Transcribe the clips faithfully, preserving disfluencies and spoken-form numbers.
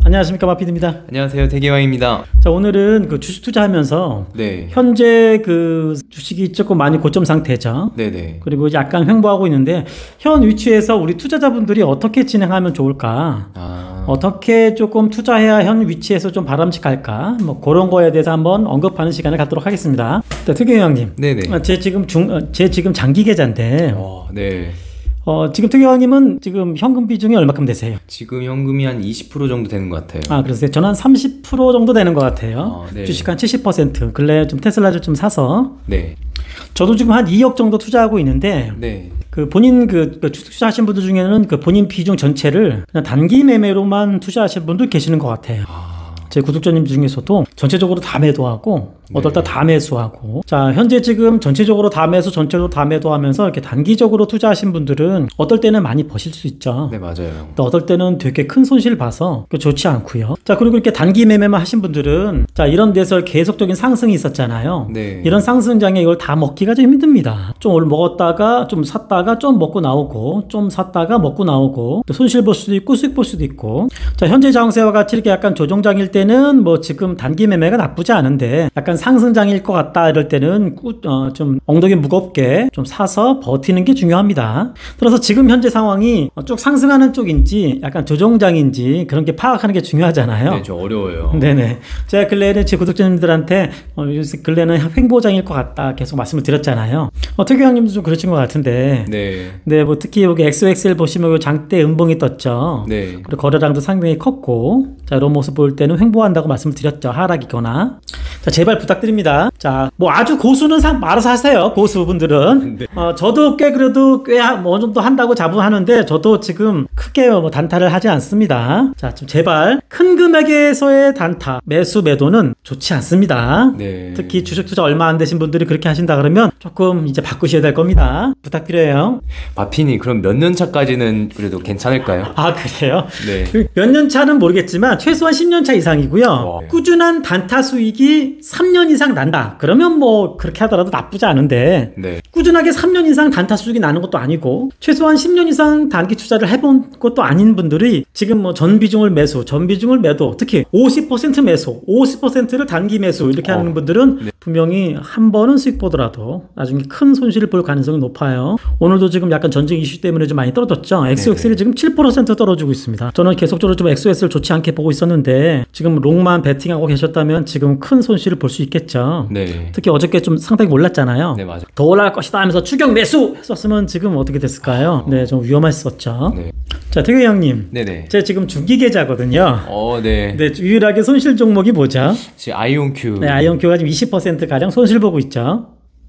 안녕하십니까, 마피디입니다. 안녕하세요, 대기왕입니다. 자, 오늘은 그 주식 투자하면서 네. 현재 그 주식이 조금 많이 고점 상태죠. 네네. 그리고 약간 횡보하고 있는데 현 위치에서 우리 투자자분들이 어떻게 진행하면 좋을까? 아. 어떻게 조금 투자해야 현 위치에서 좀 바람직할까? 뭐 그런 거에 대해서 한번 언급하는 시간을 갖도록 하겠습니다. 자, 특유형님. 네네. 제 지금 중, 제 지금 장기 계좌인데. 어, 네. 어, 지금 특유형님은 지금 현금 비중이 얼마큼 되세요? 지금 현금이 한 이십 퍼센트 정도 되는 것 같아요. 아, 그러세요? 저는 한 삼십 퍼센트 정도 되는 것 같아요. 어, 네. 주식 한 칠십 퍼센트. 근래 좀 테슬라를 좀 사서. 네. 저도 지금 한 이억 정도 투자하고 있는데. 네. 그 본인 그, 그 주식 투자하신 분들 중에는 그 본인 비중 전체를 그냥 단기 매매로만 투자하신 분들 계시는 것 같아요. 아. 제 구독자님 중에서도 전체적으로 다 매도하고 네. 어떨 때 다 매수하고. 자, 현재 지금 전체적으로 다 매수, 전체적으로 다 매도하면서 이렇게 단기적으로 투자하신 분들은 어떨 때는 많이 버실 수 있죠. 네, 맞아요. 또 어떨 때는 되게 큰 손실 봐서 좋지 않고요. 자, 그리고 이렇게 단기 매매만 하신 분들은 자, 이런 데서 계속적인 상승이 있었잖아요. 네. 이런 상승장에 이걸 다 먹기가 좀 힘듭니다. 좀 오늘 먹었다가 좀 샀다가 좀 먹고 나오고 좀 샀다가 먹고 나오고 또 손실 볼 수도 있고 수익 볼 수도 있고. 자, 현재 장세와 같이 이렇게 약간 조정장일 때는 뭐 지금 단기 매매가 나쁘지 않은데 약간 상승장일 것 같다 이럴 때는 꾸, 어, 좀 엉덩이 무겁게 좀 사서 버티는 게 중요합니다. 그래서 지금 현재 상황이 쭉 상승하는 쪽인지 약간 조정장인지 그런 게 파악하는 게 중요하잖아요. 네, 좀 어려워요. 네네. 제가 근래에는 제 구독자님들한테 어, 요새 근래는 횡보장일 것 같다 계속 말씀을 드렸잖아요. 어, 특유형님도 좀 그러신 것 같은데. 네. 네, 뭐 특히 여기 엑스오엑스엘 보시면 장대 음봉이 떴죠. 네. 그리고 거래량도 상당히 컸고, 자, 이런 모습 볼 때는 횡보한다고 말씀을 드렸죠. 하락이거나. 자, 제발 부탁드립니다. 자, 뭐 아주 고수는 사, 알아서 하세요. 고수분들은. 네. 어, 저도 꽤 그래도 꽤 뭐 정도 한다고 자부하는데 저도 지금 크게 뭐 단타를 하지 않습니다. 자, 좀 제발 큰 금액에서의 단타, 매수, 매도는 좋지 않습니다. 네. 특히 주식 투자 얼마 안 되신 분들이 그렇게 하신다 그러면 조금 이제 바꾸셔야 될 겁니다. 부탁드려요. 마피니, 그럼 몇 년 차까지는 그래도 괜찮을까요? 아, 그래요? 네. 몇 년 차는 모르겠지만 최소한 십 년 차 이상이고요. 와. 꾸준한 단타 수익이 삼 년 이상 난다. 그러면 뭐 그렇게 하더라도 나쁘지 않은데 네. 꾸준하게 삼 년 이상 단타 수익이 나는 것도 아니고 최소한 십 년 이상 단기 투자를 해본 것도 아닌 분들이 지금 뭐 전 비중을 매수, 전 비중을 매도, 특히 오십 퍼센트 매수, 오십 퍼센트를 단기 매수 이렇게 어. 하는 분들은 네. 분명히 한 번은 수익 보더라도 나중에 큰 손실을 볼 가능성이 높아요. 오늘도 지금 약간 전쟁 이슈 때문에 좀 많이 떨어졌죠. 엑스오엑스엘이 지금 칠 퍼센트 떨어지고 있습니다. 저는 계속적으로 좀 엑스오엑스엘 좋지 않게 보고 있었는데 지금 롱만 베팅하고 계셨다면 지금 큰 손실을 볼 수 있겠죠. 네. 특히 어저께 좀 상당히 올랐잖아요. 네, 맞아요. 더 올라갈 것이다 하면서 추격 매수 했었으면 지금 어떻게 됐을까요? 어. 네, 좀 위험했었죠. 네. 자, 태규 형님. 네네. 제가 지금 중기 계좌거든요. 어, 네. 네, 유일하게 손실 종목이 뭐죠? 지금 아이온큐. 네, 아이온큐가 지금 이십 퍼센트 가량 손실 보고 있죠.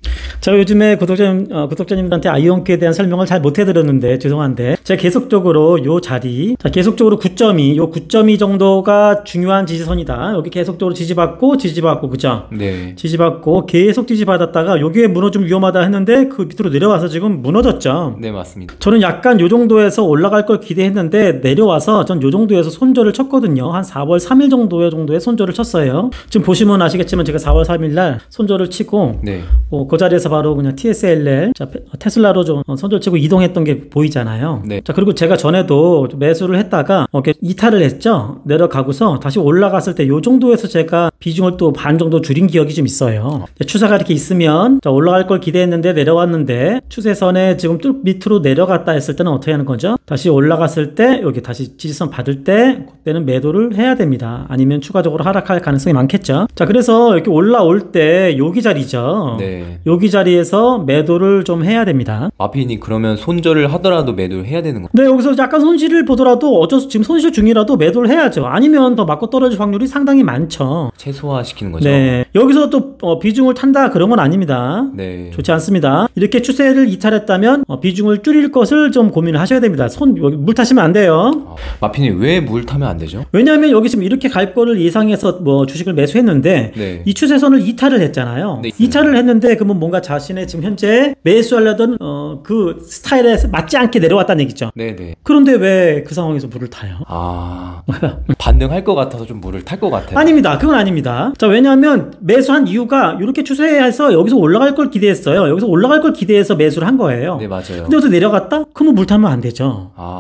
제가 요즘에 구독자님, 어, 구독자님들한테 아이온큐에 대한 설명을 잘 못 해드렸는데 죄송한데 제가 계속적으로 요 자리, 자, 계속적으로 구 점 이, 요 구 점 이 정도가 중요한 지지선이다. 여기 계속적으로 지지받고 지지받고 그죠? 네. 지지받고 계속 지지받았다가 여기에 무너지면 위험하다 했는데 그 밑으로 내려와서 지금 무너졌죠. 네, 맞습니다. 저는 약간 요 정도에서 올라갈 걸 기대했는데 내려와서 전 요 정도에서 손절을 쳤거든요. 한 사월 삼일 정도의 정도의 손절을 쳤어요. 지금 보시면 아시겠지만 제가 사월 삼일 날 손절을 치고 네. 어, 그 자리에서 바로 그냥 티에스엘엘, 자, 테슬라로 좀 손절 치고 이동했던 게 보이잖아요. 네. 자, 그리고 제가 전에도 매수를 했다가 어, 이탈을 했죠. 내려가고서 다시 올라갔을 때 요 정도에서 제가 비중을 또 반 정도 줄인 기억이 좀 있어요. 추세가 이렇게 있으면 자, 올라갈 걸 기대했는데 내려왔는데 추세선에 지금 뚫 밑으로 내려갔다 했을 때는 어떻게 하는 거죠? 다시 올라갔을 때 여기 다시 지지선 받을 때 그때는 매도를 해야 됩니다. 아니면 추가적으로 하락할 가능성이 많겠죠. 자, 그래서 이렇게 올라올 때 여기 자리죠. 네. 여기 자리에서 매도를 좀 해야 됩니다. 마피니, 그러면 손절을 하더라도 매도를 해야 되는 거예요? 네, 여기서 약간 손실을 보더라도 어쩌서 지금 손실 중이라도 매도를 해야죠. 아니면 더 맞고 떨어질 확률이 상당히 많죠. 최소화시키는 거죠. 네, 여기서 또 어, 비중을 탄다 그런 건 아닙니다. 네. 좋지 않습니다. 이렇게 추세를 이탈했다면 어, 비중을 줄일 것을 좀 고민을 하셔야 됩니다. 손 여기 물 타시면 안 돼요. 아, 마피니, 왜 물 타면 안 되죠? 왜냐하면 여기 지금 이렇게 갈 거를 예상해서 뭐 주식을 매수했는데 네. 이 추세선을 이탈을 했잖아요. 네. 이탈을 했는데 그러면 뭔가 자신의 지금 현재 매수하려던 어, 그 스타일에 맞지 않게 내려왔다는 얘기죠. 네네. 그런데 왜 그 상황에서 물을 타요? 아 반등할 것 같아서 좀 물을 탈 것 같아요. 아닙니다. 그건 아닙니다. 자, 왜냐하면 매수한 이유가 이렇게 추세해서 여기서 올라갈 걸 기대했어요. 여기서 올라갈 걸 기대해서 매수를 한 거예요. 네, 맞아요. 근데 여기서 내려갔다? 그러면 물 타면 안 되죠. 아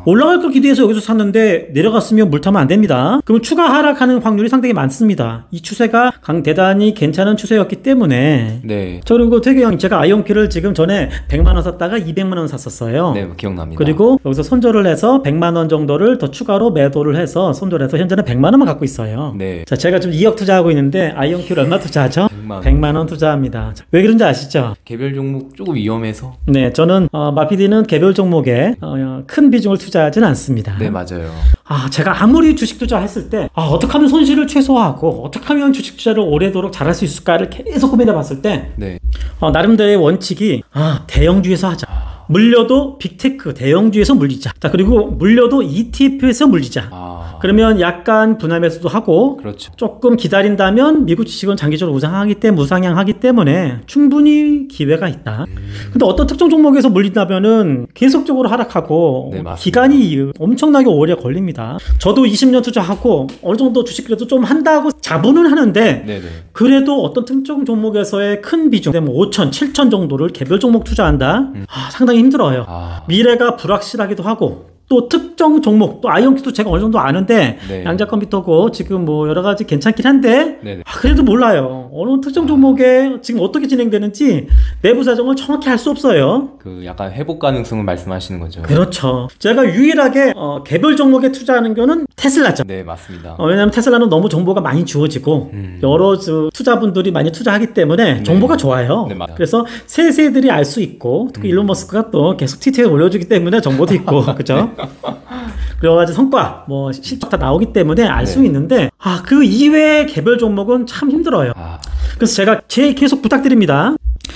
올라갈 걸 기대해서 여기서 샀는데 내려갔으면 물 타면 안 됩니다. 그럼 추가 하락하는 확률이 상당히 많습니다. 이 추세가 강 대단히 괜찮은 추세였기 때문에. 네. 저 그리고 태규 형, 제가 아이온큐를 지금 전에 백만 원 샀다가 이백만 원 샀었어요. 네, 기억납니다. 그리고 여기서 손절을 해서 백만 원 정도를 더 추가로 매도를 해서 손절해서 현재는 백만 원만 갖고 있어요. 네. 자, 제가 지금 이억 투자하고 있는데 아이온큐를 얼마 투자하죠? 백만 원. 백만 원 투자합니다. 왜 그런지 아시죠? 개별 종목 조금 위험해서. 네, 저는 어, 마피디는 개별 종목에 어, 큰 비중을 투자하지는 않습니다. 네, 맞아요. 아, 제가 아무리 주식 투자했을 때 아, 어떻게 하면 손실을 최소화하고 어떻게 하면 주식 투자를 오래도록 잘할 수 있을까를 계속 고민해 봤을 때 네. 어, 나름대로의 원칙이 아, 대형주에서 하자. 물려도 빅테크 대형주에서 물리자. 자, 그리고 물려도 이티에프에서 물리자. 아. 그러면 약간 분할 매수도 하고 그렇죠. 조금 기다린다면 미국 주식은 장기적으로 우상하기 때문에 우상향하기 때문에 충분히 기회가 있다. 음. 근데 어떤 특정 종목에서 물린다면은 계속적으로 하락하고 네, 기간이 엄청나게 오래 걸립니다. 저도 이십 년 투자하고 어느 정도 주식 그래도 좀 한다고 자부는 하는데 네네. 그래도 어떤 특정 종목에서의 큰 비중, 뭐 오천, 칠천 정도를 개별 종목 투자한다. 음. 아, 상당히 힘들어요. 아. 미래가 불확실하기도 하고 또 특정 종목, 또 아이온큐도 제가 어느 정도 아는데 네. 양자 컴퓨터고 지금 뭐 여러 가지 괜찮긴 한데 아, 그래도 몰라요. 어느 특정 종목에 지금 어떻게 진행되는지 내부 사정을 정확히 알 수 없어요. 그 약간 회복 가능성을 말씀하시는 거죠. 그렇죠. 제가 유일하게 어, 개별 종목에 투자하는 거는 테슬라죠. 네, 맞습니다. 어, 왜냐하면 테슬라는 너무 정보가 많이 주어지고 음. 여러 저, 투자분들이 많이 투자하기 때문에 네. 정보가 좋아요. 네, 그래서 세세들이 알 수 있고 특히 음. 일론 머스크가 또 계속 트위터에 올려주기 때문에 정보도 있고 그렇죠. 여러 가지 성과, 뭐 실적 다 나오기 때문에 알 수 네. 있는데 아, 그 이외의 개별 종목은 참 힘들어요. 아. 그래서 제가 제 계속 부탁드립니다.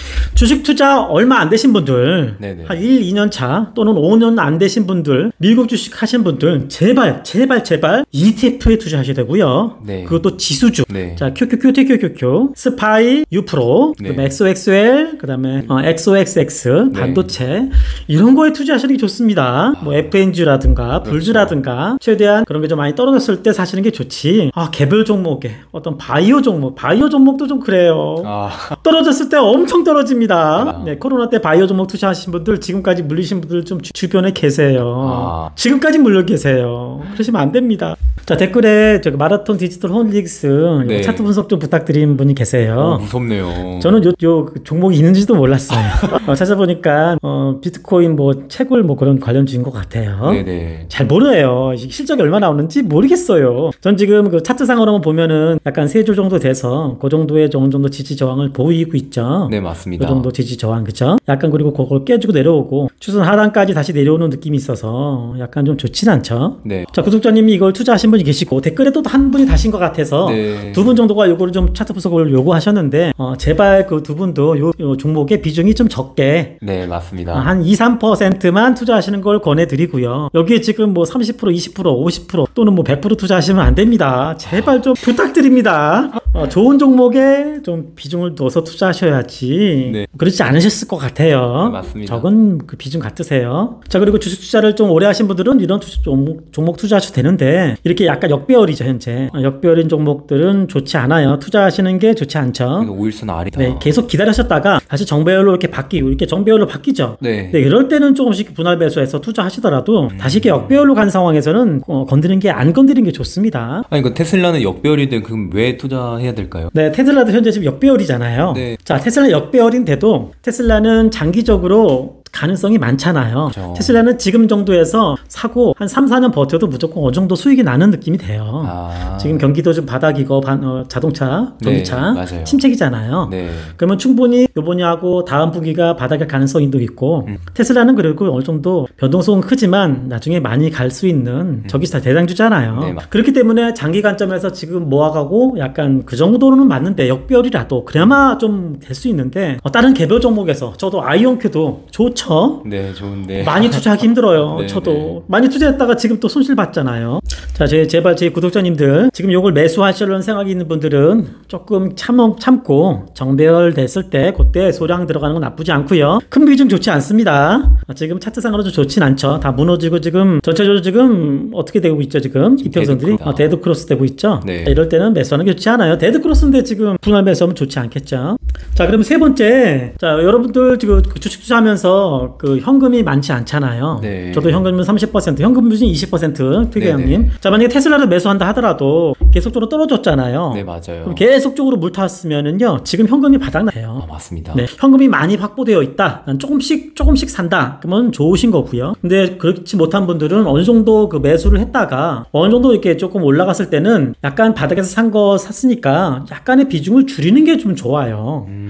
주식 투자 얼마 안 되신 분들, 네네. 한 일, 이 년 차 또는 오 년 안 되신 분들, 미국 주식 하신 분들 제발 제발 제발 이티에프에 투자하셔야 되고요. 네. 그것도 지수주. 네. 자, 큐큐큐, 티큐큐큐, 스파이, 유프로, 네. 그다음에 엑스오엑스엘, 그다음에 어, 엑스오엑스엑스, 반도체 네. 이런 거에 투자하시는 게 좋습니다. 아. 뭐 에프엔지라든가 불주라든가 그렇죠. 최대한 그런 게 좀 많이 떨어졌을 때 사시는 게 좋지. 아, 개별 종목에 어떤 바이오 종목, 바이오 종목도 좀 그래요. 아. 떨어졌을 때 엄청 떨어집니다. 아. 네, 코로나 때 바이오 종목 투자하신 분들 지금까지 물리신 분들 좀 주, 주변에 계세요. 아. 지금까지 물려 계세요. 그러시면 안 됩니다. 자, 댓글에 저기 마라톤 디지털 홀릭스 네. 차트 분석 좀 부탁드린 분이 계세요. 어, 무섭네요. 저는 요, 요 종목이 있는지도 몰랐어요. 어, 찾아보니까 어, 비트코인 뭐 채굴 뭐 그런 관련주인 것 같아요. 네네. 잘 모르요. 실적이 얼마 나오는지 모르겠어요. 전 지금 그 차트상으로만 보면은 약간 세 주 정도 돼서 그 정도의 어느 정도 지지 저항을 보이고 있죠. 네, 맞습니다. 그 정도 지지 저항, 그죠? 약간 그리고 그걸 깨주고 내려오고 추선 하단까지 다시 내려오는 느낌이 있어서 약간 좀 좋진 않죠. 네. 자, 구독자님이 이걸 투자하신 분이 계시고 댓글에 또 한 분이 다신 것 같아서 네. 두 분 정도가 요거를 좀 차트 분석을 요구하셨는데 어, 제발 그 두 분도 요, 요 종목의 비중이 좀 적게 네, 맞습니다. 어, 한 이, 삼 퍼센트만 투자하시는 걸 권해드리고요. 여기에 지금 뭐 삼십 퍼센트, 이십 퍼센트, 오십 퍼센트 또는 뭐 백 퍼센트 투자하시면 안 됩니다. 제발 좀 부탁드립니다. 어, 좋은 종목에 좀 비중을 넣어서 투자하셔야지. 네. 그렇지 않으셨을 것 같아요. 네, 맞습니다. 적은 그 비중 같으세요. 자, 그리고 주식 투자를 좀 오래 하신 분들은 이런 투, 종목, 종목 투자하셔도 되는데 이렇게 약간 역배열이죠, 현재. 어, 역배열인 종목들은 좋지 않아요. 투자하시는 게 좋지 않죠. 오일선 아리다. 네, 계속 기다리셨다가 다시 정배열로 이렇게 바뀌고 이렇게 정배열로 바뀌죠. 네. 네, 이럴 때는 조금씩 분할 배수해서 투자하시더라도 음. 다시 이렇게 역배열로 간 상황에서는 어, 건드리는 게 안 건드리는 게 좋습니다. 아니, 그 테슬라는 역배열인데 그럼 왜 투자해야 될까요? 네, 테슬라도 현재 지금 역배열이잖아요. 네. 자, 테슬라 역배열인데도 테슬라는 장기적으로 가능성이 많잖아요. 그렇죠. 테슬라는 지금 정도에서 사고 한 삼, 사 년 버텨도 무조건 어느 정도 수익이 나는 느낌이 돼요. 아. 지금 경기도 좀 바닥이고 반, 어, 자동차, 전기차 네, 침체기잖아요. 네. 그러면 충분히 요번이 하고 다음 분기가 바닥일 가능성도 있고 음. 테슬라는 그리고 어느 정도 변동성은 크지만 나중에 많이 갈 수 있는 음. 저기차 대장주잖아요. 네, 그렇기 때문에 장기 관점에서 지금 모아가고 약간 그 정도로는 맞는데 역배열이라도 그나마 좀 될 수 있는데 어, 다른 개별 종목에서 저도 아이온큐도 좋죠. 네, 좋은데 많이 투자하기 힘들어요. 네, 저도 네. 많이 투자했다가 지금 또 손실 봤잖아요. 자, 제, 제발 제 구독자님들 지금 요걸 매수하시려는 생각이 있는 분들은 조금 참, 참고 정배열 됐을 때 그때 소량 들어가는 건 나쁘지 않고요. 큰 비중 좋지 않습니다. 지금 차트상으로 좀 좋진 않죠. 다 무너지고 지금 전체적으로 지금 어떻게 되고 있죠? 지금 이평선들이 어, 데드 크로스 되고 있죠. 네. 자, 이럴 때는 매수하는 게 좋지 않아요. 데드 크로스인데 지금 분할 매수하면 좋지 않겠죠. 자, 그럼 세 번째, 자, 여러분들 지금 주식 투자하면서 테슬라에서 그 현금이 많지 않잖아요. 네. 저도 현금은 삼십 퍼센트, 현금 비중 이십 퍼센트 피규어님. 자, 만약에 테슬라를 매수한다 하더라도 계속적으로 떨어졌잖아요. 네, 맞아요. 그럼 계속적으로 물 탔으면은요, 지금 현금이 바닥나요. 아, 맞습니다. 네, 현금이 많이 확보되어 있다. 난 조금씩 조금씩 산다. 그러면 좋으신 거고요. 근데 그렇지 못한 분들은 어느 정도 그 매수를 했다가 어느 정도 이렇게 조금 올라갔을 때는 약간 바닥에서 산 거 샀으니까 약간의 비중을 줄이는 게 좀 좋아요. 음...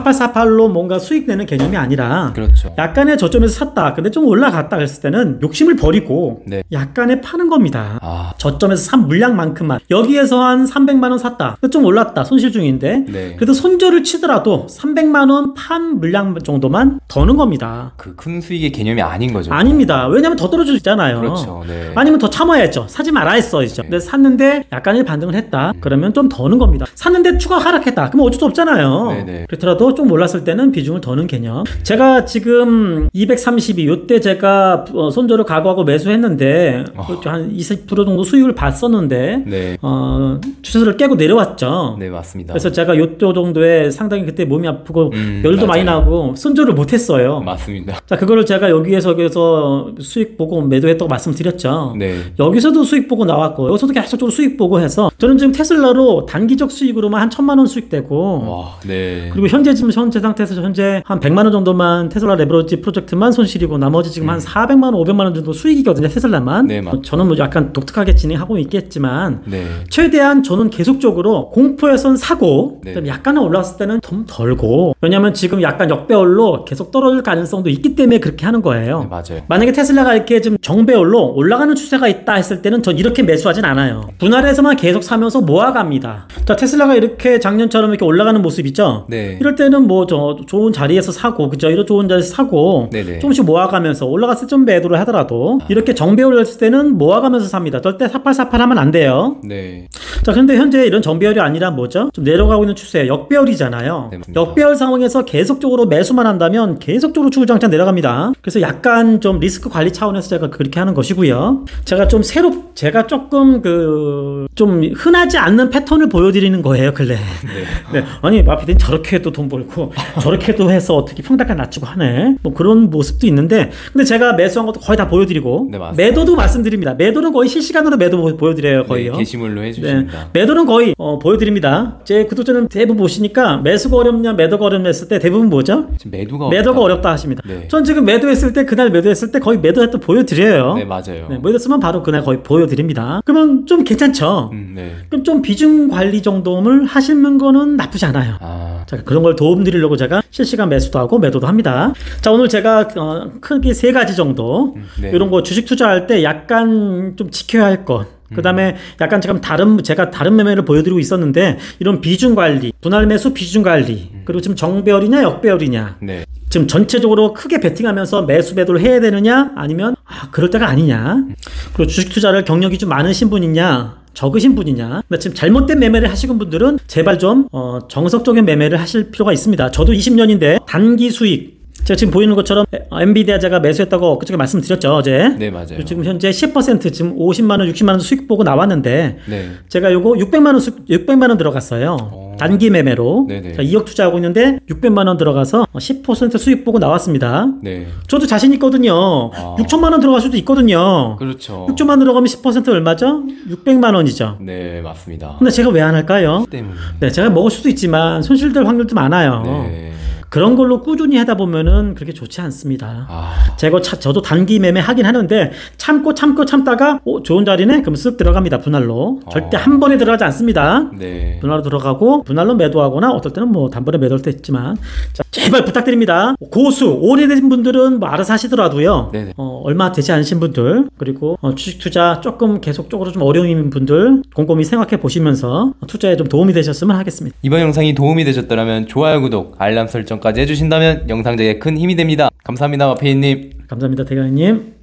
사팔사팔로 뭔가 수익 내는 개념이 아니라 그렇죠. 약간의 저점에서 샀다. 근데 좀 올라갔다 그랬을 때는 욕심을 버리고 네. 약간의 파는 겁니다. 아... 저점에서 산 물량만큼만. 여기에서 한 삼백만 원 샀다. 좀 올랐다. 손실 중인데 네. 그래도 손절을 치더라도 삼백만 원 판 물량 정도만 더는 겁니다. 그 큰 수익의 개념이 아닌 거죠. 아닙니다. 왜냐면 더 떨어질 수 있잖아요. 그렇죠. 네. 아니면 더 참아야죠. 사지 말아 했어야죠. 네. 근데 샀는데 약간의 반등을 했다. 음. 그러면 좀 더는 겁니다. 샀는데 추가 하락했다. 그럼 어쩔 수 없잖아요. 네네. 그렇더라도 좀 올랐을 때는 비중을 더는 개념. 제가 지금 이백삼십이 요때 제가 손절을 각오하고 매수했는데 어. 한 이십 퍼센트 정도 수익을 봤었는데 네. 어, 추세를 깨고 내려왔죠. 네, 맞습니다. 그래서 제가 요때 정도에 상당히 그때 몸이 아프고 음, 열도 맞아요. 많이 나고 손절을 못했어요. 맞습니다. 자, 그거를 제가 여기에서 여기서 수익 보고 매도했다고 말씀드렸죠. 네. 여기서도 수익 보고 나왔고 여기서도 계속적으로 수익 보고 해서 저는 지금 테슬라로 단기적 수익으로만 한 천만 원 수익되고 와, 네. 그리고 현재 지금 현재 상태에서 현재 한 백만 원 정도만 테슬라 레버리지 프로젝트만 손실이고 나머지 지금 음. 한 사백만 원, 오백만 원 정도 수익이거든요. 테슬라만. 네, 뭐 저는 뭐 약간 독특하게 진행하고 있겠지만 네. 최대한 저는 계속적으로 공포에선 사고 네. 약간은 올랐을 때는 좀 덜고 왜냐면 지금 약간 역배열로 계속 떨어질 가능성도 있기 때문에 그렇게 하는 거예요. 네, 맞아요. 만약에 테슬라가 이렇게 좀 정배열로 올라가는 추세가 있다 했을 때는 전 이렇게 매수하진 않아요. 분할해서만 계속 사면서 모아갑니다. 자, 테슬라가 이렇게 작년처럼 이렇게 올라가는 모습이죠. 네. 이럴 때는 뭐 저 좋은 자리에서 사고 그죠? 이런 좋은 자리에서 사고 네네. 조금씩 모아가면서 올라갔을 때 좀 매도를 하더라도 아. 이렇게 정배열을 했을 때는 모아가면서 삽니다. 절대 사팔사팔 하면 안 돼요. 네. 자, 근데 현재 이런 정배열이 아니라 뭐죠? 좀 내려가고 있는 추세, 역배열이잖아요. 네, 역배열 상황에서 계속적으로 매수만 한다면 계속적으로 주구장창 내려갑니다. 그래서 약간 좀 리스크 관리 차원에서 제가 그렇게 하는 것이고요. 제가 좀 새로, 제가 조금 그 좀 흔하지 않는 패턴을 보여드리는 거예요, 근래. 네. 네. 아니, 마피디는 저렇게 해도 돈 벌고 저렇게 해도 해서 어떻게 평단가 낮추고 하네. 뭐 그런 모습도 있는데, 근데 제가 매수한 것도 거의 다 보여드리고 네, 매도도 말씀드립니다. 매도는 거의 실시간으로 매도 보여드려요, 거의요. 네, 게시물로 해주십니다. 네. 매도는 거의 어, 보여드립니다. 제 구독자는 대부분 보시니까 매수가 어렵냐, 매도가 어렵냐 했을 때 대부분 뭐죠? 매도가 매도가 어렵다 하십니다. 네. 전 지금 매도했을 때 그날 매도했을 때 거의 매도했다 보여드려요. 네, 맞아요. 네, 매도했으면 바로 그날 거의 보여드립니다. 그러면 좀 괜찮죠? 음, 네. 그럼 좀 비중 관리 정도를 하시는 거는 나쁘지 않아요. 아. 자, 그런 걸 도움 드리려고 제가 실시간 매수도 하고 매도도 합니다. 자, 오늘 제가 어, 크게 세 가지 정도 음, 네. 이런 거 주식 투자할 때 약간 좀 지켜야 할 것. 그 다음에 약간 지금 다른, 제가 다른 매매를 보여드리고 있었는데, 이런 비중 관리, 분할 매수 비중 관리, 그리고 지금 정배열이냐, 역배열이냐. 네. 지금 전체적으로 크게 베팅하면서 매수 매도를 해야 되느냐, 아니면, 아, 그럴 때가 아니냐. 그리고 주식 투자를 경력이 좀 많으신 분이냐, 적으신 분이냐. 근데 지금 잘못된 매매를 하시는 분들은 제발 좀, 어, 정석적인 매매를 하실 필요가 있습니다. 저도 이십 년인데, 단기 수익, 제가 지금 보이는 것처럼 엔비디아 제가 매수했다고 그쪽에 말씀드렸죠, 어제. 네, 맞아요. 지금 현재 십 퍼센트 지금 오십만 원, 육십만 원 수익 보고 나왔는데 네. 제가 요거 육백만 원 수, 육백만 원 들어갔어요. 오. 단기 매매로. 자, 이억 투자하고 있는데 육백만 원 들어가서 십 퍼센트 수익 보고 나왔습니다. 네. 저도 자신 있거든요. 아. 육천만 원 들어갈 수도 있거든요. 그렇죠. 육천만 원 들어가면 십 퍼센트 얼마죠? 육백만 원이죠. 네, 맞습니다. 근데 제가 왜 안 할까요? 때문에. 네, 제가 먹을 수도 있지만 손실될 확률도 많아요. 네. 그런 걸로 꾸준히 하다 보면은 그렇게 좋지 않습니다. 아... 제가 차, 저도 단기 매매 하긴 하는데 참고 참고 참다가 오, 좋은 자리네? 그럼 쓱 들어갑니다. 분할로. 아... 절대 한 번에 들어가지 않습니다. 네. 분할로 들어가고 분할로 매도하거나 어떨 때는 뭐 단번에 매도할 때 있지만 자, 제발 부탁드립니다. 고수 오래된 분들은 뭐 알아서 하시더라도요. 어, 얼마 되지 않으신 분들 그리고 어, 주식 투자 조금 계속적으로 좀 어려운 분들 곰곰이 생각해 보시면서 투자에 좀 도움이 되셨으면 하겠습니다. 이번 영상이 도움이 되셨다면 좋아요, 구독, 알람 설정 까지 해주신다면 영상 제작에 큰 힘이 됩니다. 감사합니다, 마페이님. 감사합니다, 대가님.